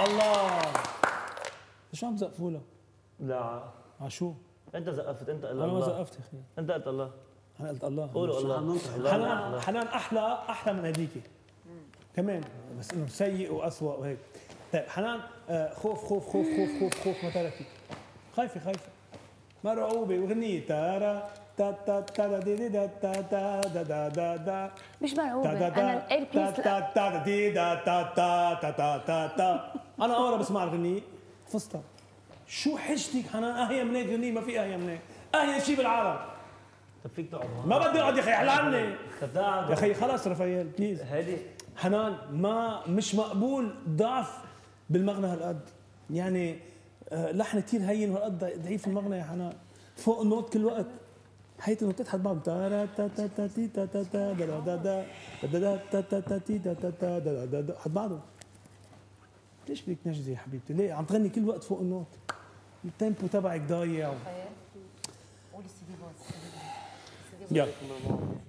الله. شو عم تزقفوا لها؟ لا عشو؟ انت زقفت، انت قلت انا الله. ما زقفت يا اخي. انت قلت الله. انا قلت الله. قولوا الله. حنان احلى من هديكي كمان، بس انه سيء واسوء وهيك. طيب حنان خوف خوف خوف خوف خوف خوف ما تركي، خايفه مرعوبه، وغنية تارا تا تا تا دي دي دا تا تا دا دا دا دا مش مرعوبه، انا الاير بيس تا تا دي دا تا تا تا تا تا تا. انا اول بسمع الغنية فزتها. شو حجتك حنان؟ اهي من هيك غنية، ما في اهي من هيك، اهي شيء بالعالم. طب فيك تقعد ما بدي اقعد يا اخي، احلى عني طب تقعد يا اخي. خلص رفايل بليز. هادي حنان مش مقبول ضعف بالمغنى هالقد، يعني لحن كثير هين وهالقد ضعيف المغنى يا حنان، فوق النوت كل وقت. حيث النوتات حد بعض تا تا تا تا تي تا تا تا دا دا دا دا دا تا تا تا تي تا تا تا دا دا دا حد بعضهم. ليش بدك تنجزي يا حبيبتي؟ ليه عم تغني كل وقت فوق النوت؟ التيمبو تبعك ضايع. قولي سيدي باز. يلا